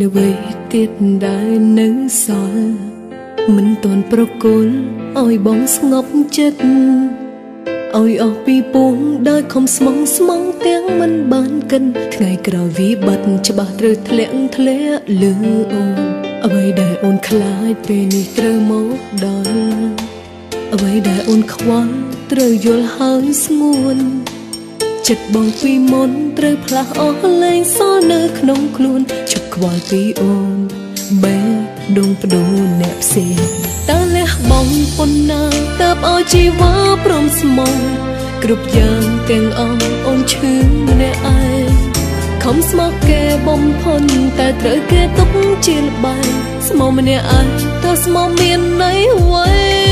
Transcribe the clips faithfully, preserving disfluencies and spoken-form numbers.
អ្វីទៀតដែលនៅសល់មិនទាន់ប្រគល់ឲ្យបងស្ងប់ចិត្តឲ្យអស់ពីពួងដោយខំស្មងស្មងទាំងមិនបានកិនថ្ងៃក្រោយវិបត្តិច្បាស់ត្រូវធ្លាក់ធ្លាក់លើអូនអ្វីដែលអូនខ្លាចពេលនេះត្រូវមកដល់អ្វីដែលអូនខ្វល់ត្រូវយល់ហើយស្ងួនចិត្តបងពីមុនត្រូវផ្លាស់អស់លែងសល់នៅក្នុងខ្លួនជប់ខ្វល់ពីអូនបែដងបដូរអ្នកផ្សេងតើលះបងប៉ុណ្ណាតើបឲ្យជីវ៉ាព្រមស្មងគ្រប់យ៉ាងទាំងអស់អូនឈឺម្នាក់ឯងខំស្មោះគេបំផុនតែត្រូវគេទុកជាល្បែងស្មោះម្នាក់ឯងតើស្មោះមានន័យអ្វី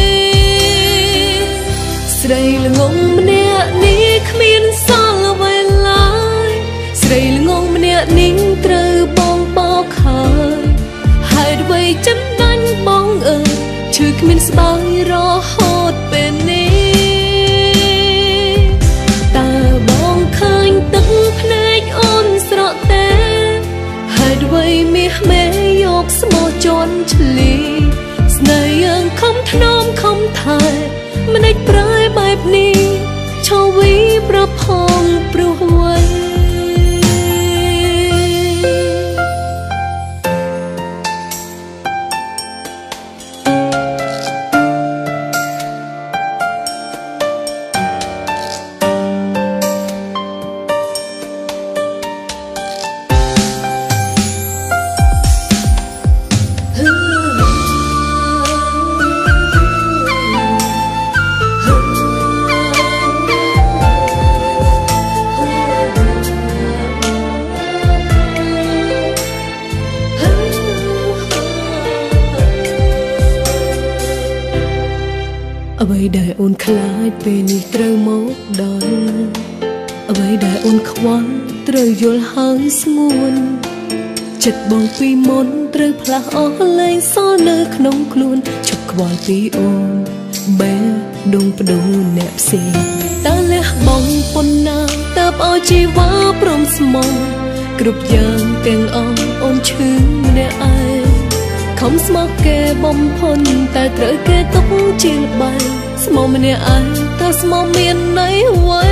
ស្រីល្ងងម្នាក់នេះគ្មានសល់អ្វីឡើយស្រីល្ងងម្នាក់នេះត្រូវបងបោកហើយហេតុអ្វីចំណាញ់បងអើយឈឺគ្មានស្បើយរហូតពេលនេះតើបងឃើញទឹកភ្នែកអូនស្រក់ទេហេតុអ្វីមាសមេយកស្មោះជន់ឆ្លីស្នេហ៍យើងខំថ្នមខំថែមិនដេចប្រែបែបនេះឈរវីប្រផងព្រោះអ្វីអ្វីដែលអូនខ្លាចពេលនេះត្រូវមកដល់អ្វីដែលអូនខ្វល់ត្រូវយល់ហើយស្ងួនចិត្តបងពីមុនត្រូវផ្លាស់អស់លែងសល់នៅក្នុងខ្លួនឈប់ខ្វល់ពីអូនបែដងបដូរអ្នកផ្សេងតើលះបងប៉ុណ្ណាតើបឲ្យជីវ៉ាព្រមស្មងគ្រប់យ៉ាងទាំងអស់អូនឈឺម្នាក់ឯងខំស្មោះគេបំផុនតែត្រូវគេទុកជាល្បែងស្មោះម្នាក់ឯងតើស្មោះមានន័យអ្វី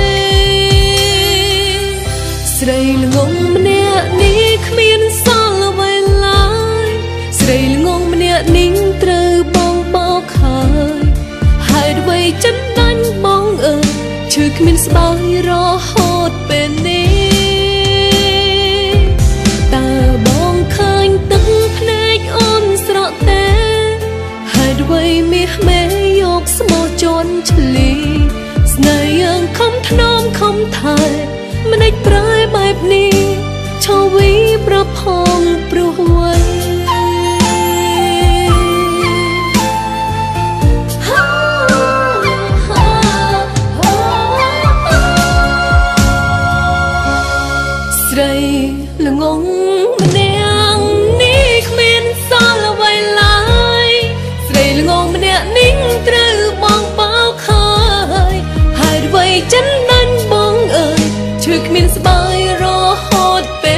ស្រីល្ងងម្នាក់នេះគ្មានសល់អ្វីឡើយស្រីល្ងងម្នាក់នេះត្រូវបងបោកហើយហេតុអ្វីចំណាញ់បងអើយឈឺគ្មានស្បើយរហូតពេលនេះតើបងឃើញទឹកភ្នែកអូនស្រក់ទេហេតុអ្វីមាសមេយកស្មោះជន់ឆ្លីស្នេហ៍យើងខំថ្នមខំថែមិនដេចប្រែបែបនេះឈរវីប្រផងព្រោះអ្វីស្រីល្ងងម្នាក់នេះគ្មានសល់អ្វីឡើយស្រីល្ងងម្នាក់នេះត្រូវបងបោកហើយហេតុអ្វីចិនណាញ់បងអើយឈឺគ្មានស្បើយរហូតពេល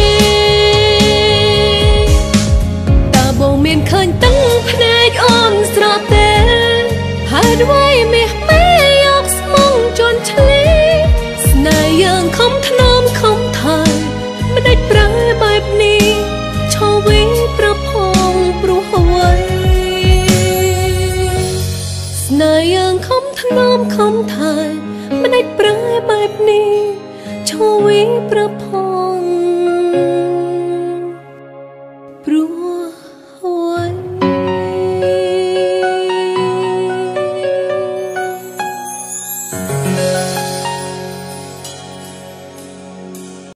នេះតើបងមានឃើញទឹកភ្នែកអូនស្រក់ទេហេតុអ្វីមាសមេយកស្មងជន់ឆ្លីស្នេហ៍យើងខំថ្នមខំថែមិនដេចប្រែបែបនេះឈរវីប្រផងព្រោះអ្វីស្នេហ៍យើងខំថ្នមខំថែមិនដេចប្រែបែបនេះឈរវីប្រផង